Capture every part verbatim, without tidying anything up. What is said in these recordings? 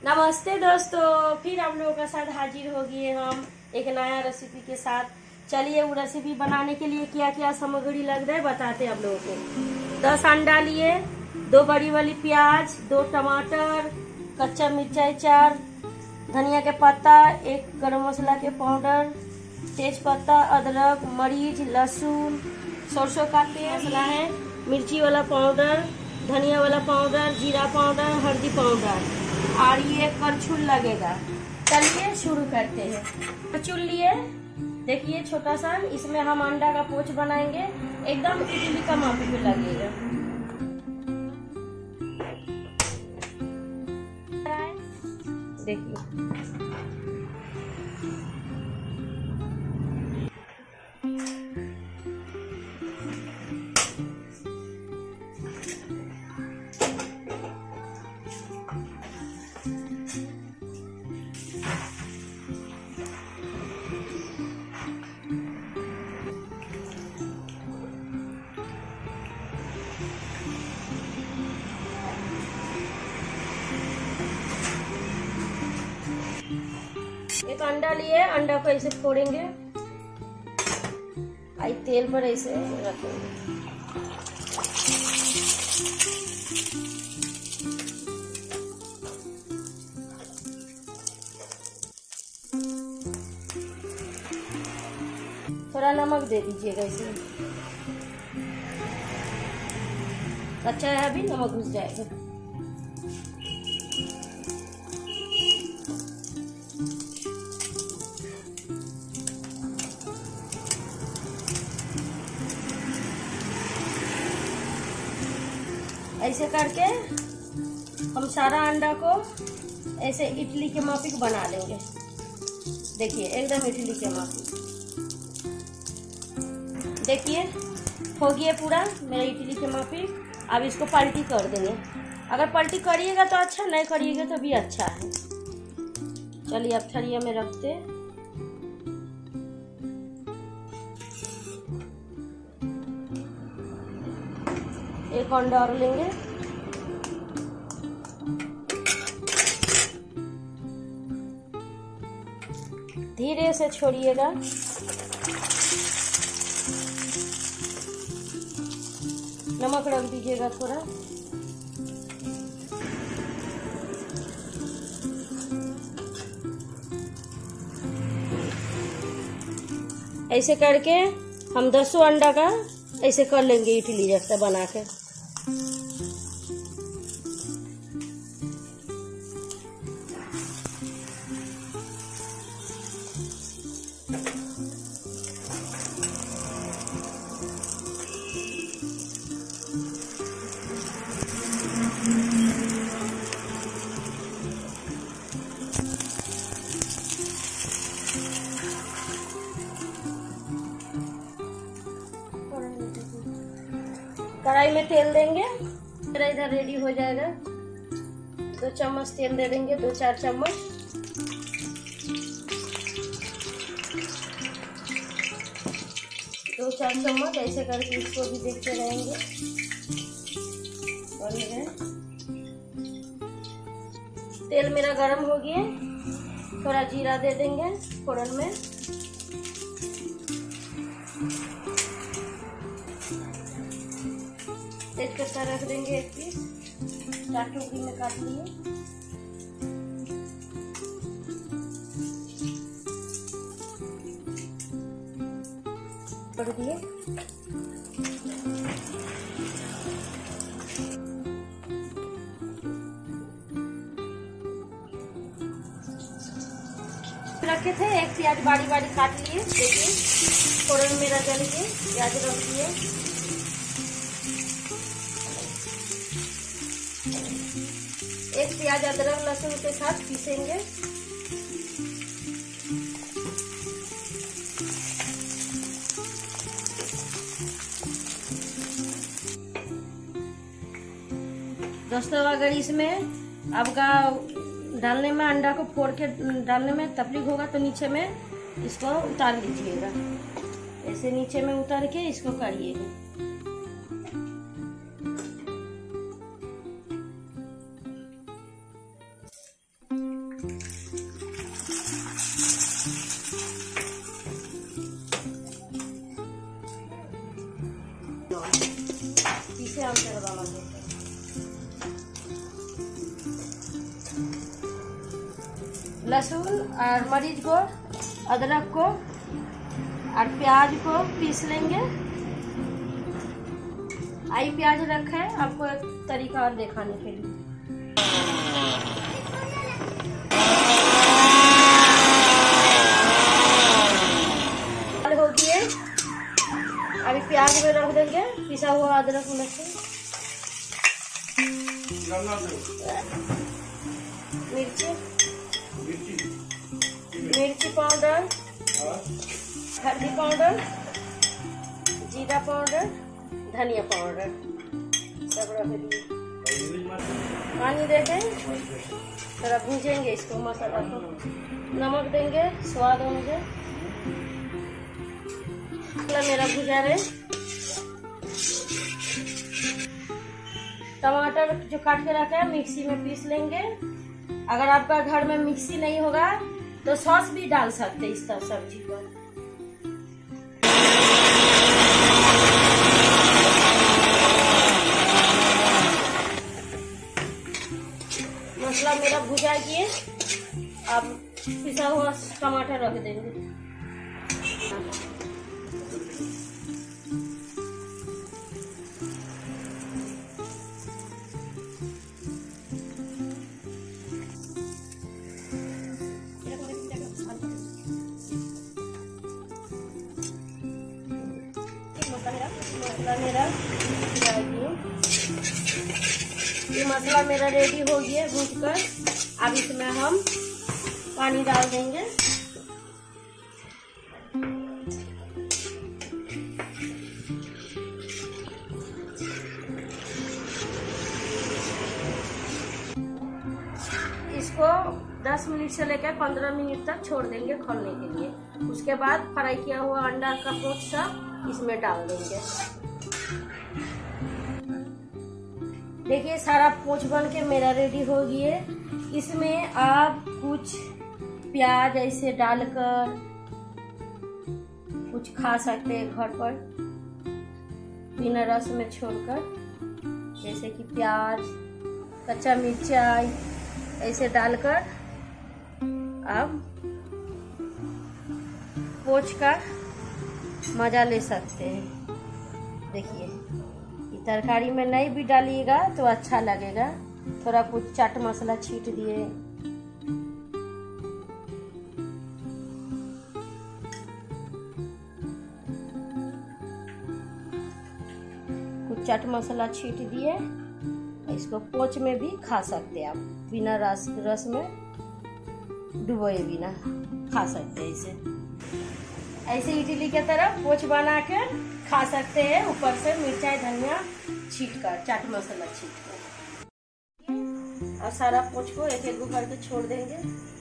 नमस्ते दोस्तों, फिर आप लोगों के साथ हाजिर हो गए हम एक नया रेसिपी के साथ। चलिए वो रेसिपी बनाने के लिए क्या क्या सामग्री लग रहा है बताते हैं आप लोगों को। दस अंडा लिए, दो बड़ी वाली प्याज, दो टमाटर, कच्चा मिर्चाई चार, धनिया के पत्ता, एक गरम मसाला के पाउडर, तेज पत्ता, अदरक, मरीच, लहसुन, सरसों का तेल, मसाला है, मिर्ची वाला पाउडर, धनिया वाला पाउडर, जीरा पाउडर, हल्दी पाउडर और ये करछुल लगेगा। चलिए शुरू करते हैं। करछुल लिए, देखिए छोटा सा, इसमें हम अंडा का पोच बनाएंगे, एकदम इडली का मापी में लगेगा। देखिए एक अंडा लिए, अंडा को ऐसे फोड़ेंगे, आई तेल पर ऐसे रखेंगे। थोड़ा नमक दे दीजिएगा, इसे अच्छा है, अभी नमक घुस जाएगा। ऐसे करके हम सारा अंडा को ऐसे इडली के माफिक बना लेंगे। देखिए एकदम इडली के माफिक। देखिए हो गया पूरा मेरा इडली के माफिक। अब इसको पलटी कर देंगे। अगर पलटी करिएगा तो अच्छा, नहीं करिएगा तो भी अच्छा है। चलिए अब थरिया में रखते। एक अंडा और लेंगे, धीरे से छोड़िएगा। नमक रख दीजिएगा थोड़ा। ऐसे करके हम दसों अंडा का ऐसे कर लेंगे इडली जैसा बना के। कढ़ाई में तेल देंगे, मेरा इधर रेडी हो जाएगा। दो चम्मच तेल दे देंगे, दो चार चम्मच। दो चार चम्मच ऐसे करके इसको भी देखते रहेंगे। और तेल मेरा गरम हो गया, थोड़ा जीरा दे देंगे फोड़न में। तेज पत्ता रख देंगे एक पीस, चार टुकड़ी में काट लिए। कर दिए। रखे थे, एक प्याज बारी बारी काट लिए। देखिए फोड़न मेरा जल गया, प्याज रख दिए। एक प्याज अदरक लहसुन के साथ पीसेंगे। दोस्तों अगर इसमें आपका डालने में अंडा को फोड़ के डालने में तकलीफ होगा तो नीचे में इसको उतार लीजिएगा। ऐसे नीचे में उतार के इसको करिएगा। लहसुन और मरीच को, अदरक को और प्याज को पीस लेंगे। आई प्याज रखा है आपको एक तरीका और दिखाने के लिए। हो गए, अभी प्याज में रख देंगे पिसा हुआ अदरक लहसुन, मिर्ची मिर्ची पाउडर, हल्दी पाउडर, जीरा पाउडर, धनिया पाउडर सब रख दिए। पानी देके थोड़ा भूजेंगे इसको, मसाला को। नमक देंगे स्वाद अनुसार। मेरा भुजा रहे। टमाटर जो काट के रखा है मिक्सी में पीस लेंगे। अगर आपका घर में मिक्सी नहीं होगा तो सॉस भी डाल सकते इस तरह सब्जी पर। मसाला मेरा भुजा किए, अब पिसा हुआ टमाटर रख देंगे। मसाला मेरा ये मसाला मेरा रेडी हो गया भूनकर। अब इसमें हम पानी डाल देंगे। इसको दस मिनट से लेकर पंद्रह मिनट तक छोड़ देंगे खोलने के लिए। उसके बाद फ्राई किया हुआ अंडा का पोच सब इसमें डाल देंगे। देखिए सारा पोच बन के मेरा रेडी हो गया। इसमें आप कुछ प्याज ऐसे डालकर कुछ खा सकते हैं घर पर बिना रस में छोड़कर, जैसे कि प्याज, कच्चा मिर्चाई ऐसे डालकर आप पोच का मजा ले सकते हैं। देखिए तरकारी में नहीं भी डालिएगा तो अच्छा लगेगा। थोड़ा कुछ चाट मसाला छीट दिए, कुछ चाट मसाला छीट दिए। इसको पोच में भी खा सकते हैं आप, बिना रस रस में डुबोए बिना खा सकते हैं। इसे ऐसे इडली के तरह पोच बना कर खा सकते हैं, ऊपर से मिर्चाई धनिया छीट कर, चाट मसाला छीट कर। और सारा पोच को एक एक करके छोड़ देंगे।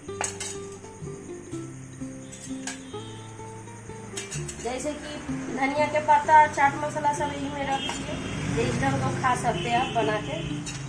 जैसे कि धनिया के पत्ता, चाट मसाला सब यही में रख दिए। इस ढंग को खा सकते हैं आप बना के।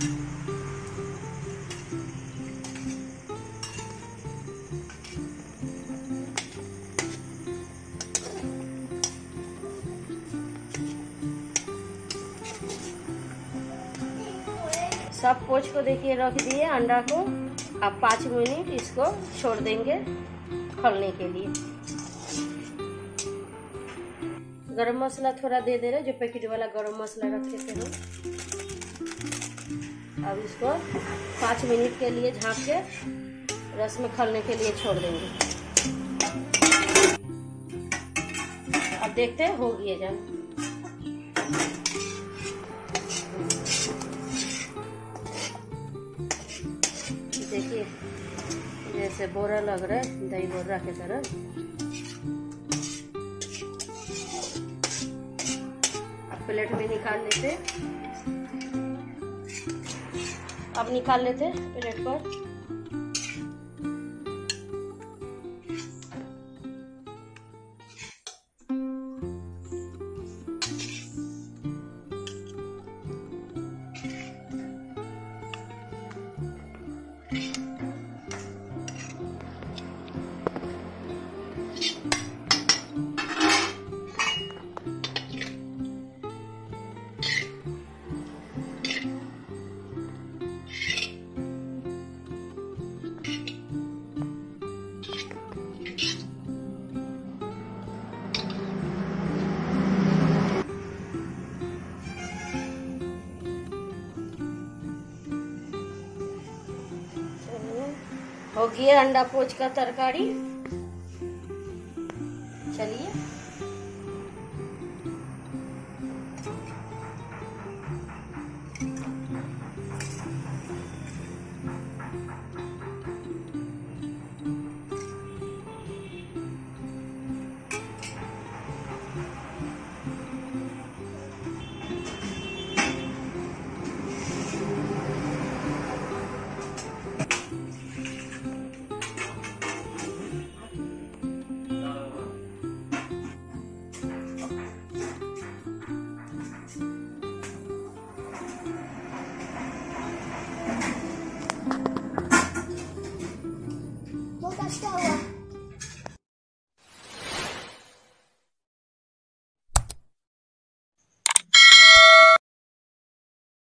सब पोच को देखिए रख दिए अंडा को। अब पाँच मिनट इसको छोड़ देंगे खौलने के लिए। गरम मसाला थोड़ा दे दे रहे, जो पैकेट वाला गरम मसाला रखे थे हम। अब इसको पाँच मिनट के लिए झाँप के रस में खौलने के लिए छोड़ देंगे। अब देखते हैं हो गया जब। देखिए जैसे बोरा लग रहा है, दही बोरा की तरह। अब प्लेट में निकाल लेते, अब निकाल लेते प्लेट पर। हो गया अंडा पोच का तरकारी। चलिए